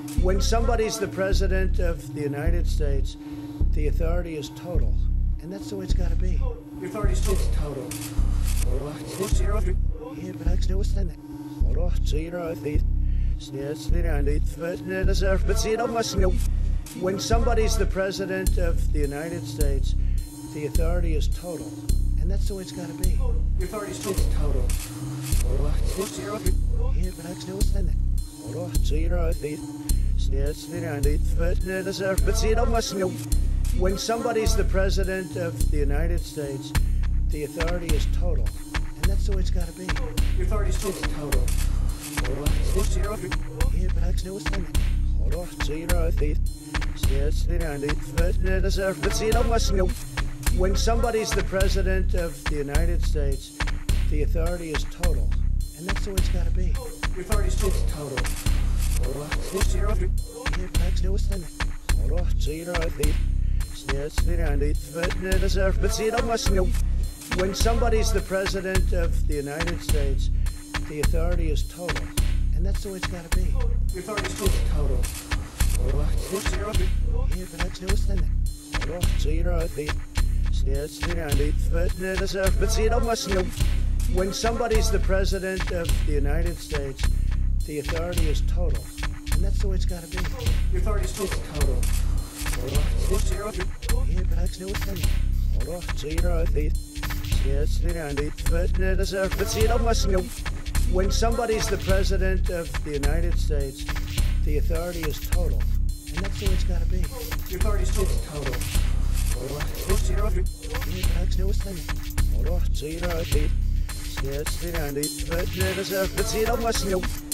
When somebody's the president of the United States, the authority is total. And that's the way it's got to be. The authority is total. It's total. Here, but I can do stand it. When somebody's the president of the United States, the authority is total. And that's the way it's got to be. The authority is total. It's total. Here, but I can do stand it. When somebody's the president of the United States, the authority is total. And that's the way it's got to be. The authority is total. It's total. Here, but I can do stand it. When somebody's the president of the United States, the authority is total. And that's the way it's got to be. The authority is total. It's total. Here, but I can do stand it. When somebody's the president of the United States, the authority is total. And that's the way it's got to be. The authority is total. It's total. Here, but I can do stand it. When somebody's the president of the United States, the authority is total. And that's the way it's got to be. The authority is total. It's total. Here, but I can do stand it. When somebody's the president of the United States, the authority is total. And that's the way it's got to be. The authority is total. It's total. Here, but I can do stand it.